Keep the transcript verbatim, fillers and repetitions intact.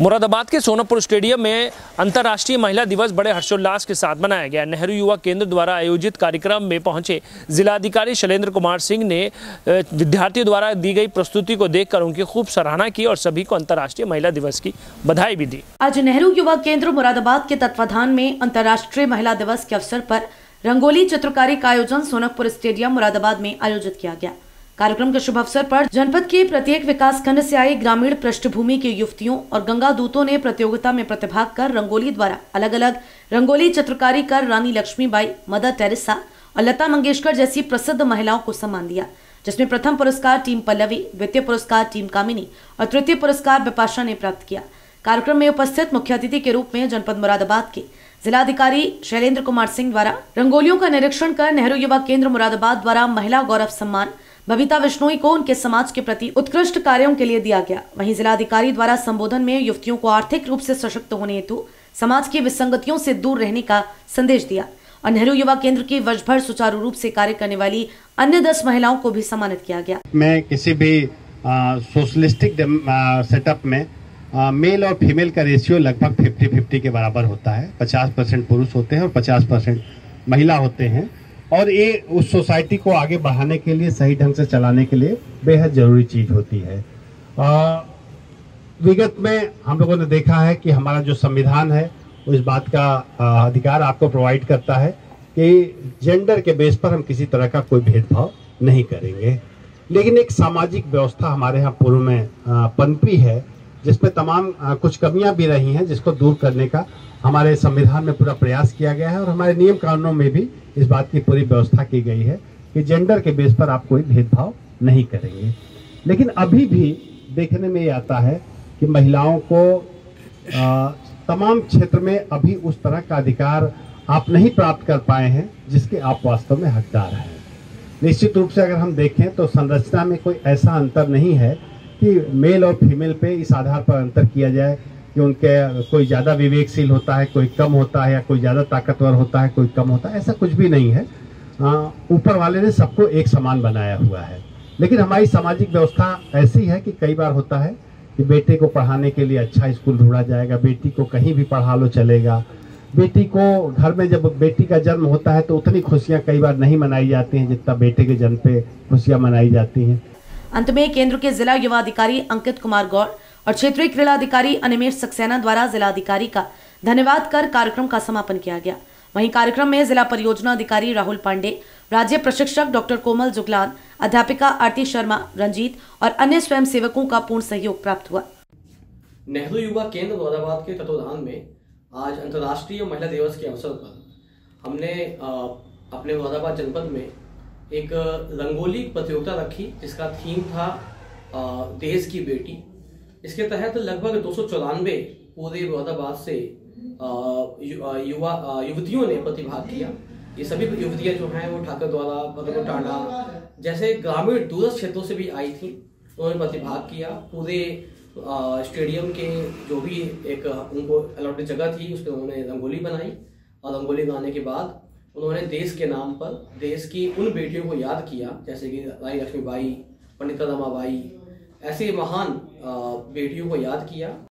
मुरादाबाद के सोनपुर स्टेडियम में अंतर्राष्ट्रीय महिला दिवस बड़े हर्षोल्लास के साथ मनाया गया। नेहरू युवा केंद्र द्वारा आयोजित कार्यक्रम में पहुंचे जिलाधिकारी शैलेंद्र कुमार सिंह ने विद्यार्थियों द्वारा दी गई प्रस्तुति को देखकर उनकी खूब सराहना की और सभी को अंतर्राष्ट्रीय महिला दिवस की बधाई भी दी। आज नेहरू युवा केंद्र मुरादाबाद के तत्वाधान में अंतर्राष्ट्रीय महिला दिवस के अवसर पर रंगोली चित्रकारी का आयोजन सोनपुर स्टेडियम मुरादाबाद में आयोजित किया गया। कार्यक्रम के शुभ अवसर पर जनपद के प्रत्येक विकास खंड से आए ग्रामीण पृष्ठभूमि के युवतियों और गंगा दूतों ने प्रतियोगिता में प्रतिभाग कर रंगोली द्वारा अलग अलग रंगोली चित्रकारी कर रानी लक्ष्मीबाई, मदर टेरेसा और लता मंगेशकर जैसी प्रसिद्ध महिलाओं को सम्मान दिया, जिसमें प्रथम पुरस्कार टीम पल्लवी, द्वितीय पुरस्कार टीम कामिनी और तृतीय पुरस्कार बिपाशा ने प्राप्त किया। कार्यक्रम में उपस्थित मुख्य अतिथि के रूप में जनपद मुरादाबाद के जिलाधिकारी शैलेंद्र कुमार सिंह द्वारा रंगोलियों का निरीक्षण कर नेहरू युवा केंद्र मुरादाबाद द्वारा महिला गौरव सम्मान बबीता बिश्नोई को उनके समाज के प्रति उत्कृष्ट कार्यों के लिए दिया गया। वहीं जिलाधिकारी द्वारा संबोधन में युवतियों को आर्थिक रूप से सशक्त होने हेतु समाज की विसंगतियों से दूर रहने का संदेश दिया और नेहरू युवा केंद्र की वर्ष भर सुचारू रूप से कार्य करने वाली अन्य दस महिलाओं को भी सम्मानित किया गया। मैं किसी भी सोशलिस्टिक सेटअप में आ, मेल और फीमेल का रेशियो लगभग फिफ्टी फिफ्टी के बराबर होता है। पचास परसेंट पुरुष होते हैं और पचास परसेंट महिला होते हैं और ये उस सोसाइटी को आगे बढ़ाने के लिए, सही ढंग से चलाने के लिए बेहद जरूरी चीज होती है। आ, विगत में हम लोगों ने देखा है कि हमारा जो संविधान है वो इस बात का आ, अधिकार आपको प्रोवाइड करता है कि जेंडर के बेस पर हम किसी तरह का कोई भेदभाव नहीं करेंगे, लेकिन एक सामाजिक व्यवस्था हमारे यहाँ पूर्व में आ, पनपी है जिसमें तमाम आ, कुछ कमियां भी रही हैं, जिसको दूर करने का हमारे संविधान में पूरा प्रयास किया गया है और हमारे नियम कानूनों में भी इस बात की पूरी व्यवस्था की गई है कि जेंडर के बेस पर आप कोई भेदभाव नहीं करेंगे। लेकिन अभी भी देखने में ये आता है कि महिलाओं को आ, तमाम क्षेत्र में अभी उस तरह का अधिकार आप नहीं प्राप्त कर पाए हैं जिसके आप वास्तव में हकदार हैं। निश्चित रूप से अगर हम देखें तो संरचना में कोई ऐसा अंतर नहीं है कि मेल और फीमेल पे इस आधार पर अंतर किया जाए कि उनके कोई ज़्यादा विवेकशील होता है, कोई कम होता है, या कोई ज़्यादा ताकतवर होता है, कोई कम होता है, ऐसा कुछ भी नहीं है। ऊपर वाले ने सबको एक समान बनाया हुआ है। लेकिन हमारी सामाजिक व्यवस्था ऐसी है कि कई बार होता है कि बेटे को पढ़ाने के लिए अच्छा स्कूल ढूंढा जाएगा, बेटी को कहीं भी पढ़ा लो चलेगा, बेटी को घर में जब बेटी का जन्म होता है तो उतनी खुशियाँ कई बार नहीं मनाई जाती हैं जितना बेटे के जन्म पे खुशियाँ मनाई जाती हैं। अंत में केंद्र के जिला युवा अधिकारी अंकित कुमार गौड़ और क्षेत्रीय क्रीड़ा अधिकारी अनिमेश सक्सेना द्वारा जिलाधिकारी का धन्यवाद कर कार्यक्रम का समापन किया गया। वहीं कार्यक्रम में जिला परियोजना अधिकारी राहुल पांडे, राज्य प्रशिक्षक डॉक्टर कोमल जुगलान, अध्यापिका आरती शर्मा, रंजीत और अन्य स्वयं सेवकों का पूर्ण सहयोग प्राप्त हुआ। नेहरू युवा केंद्र मुरादाबाद के तत्वाधान में आज अंतर्राष्ट्रीय महिला दिवस के अवसर पर हमने अपने मुरादाबाद जनपद में एक रंगोली प्रतियोगिता रखी जिसका थीम था देश की बेटी। इसके तहत लगभग दो सौ चौरानवे पूरे मुरादाबाद से युवा युवतियों ने प्रतिभाग किया। ये सभी युवतियां जो हैं वो ठाकर द्वारा, भगत टांडा जैसे ग्रामीण दूरस्थ क्षेत्रों से भी आई थी। उन्होंने प्रतिभाग किया। पूरे स्टेडियम के जो भी एक उनको अलॉटेड जगह थी उसमें उन्होंने रंगोली बनाई और रंगोली बनाने के बाद उन्होंने देश के नाम पर देश की उन बेटियों को याद किया जैसे कि रानी लक्ष्मीबाई, पंडिता रमाबाई, ऐसे महान बेटियों को याद किया।